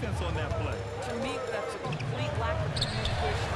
defense on that play. To me, that's a complete lack of communication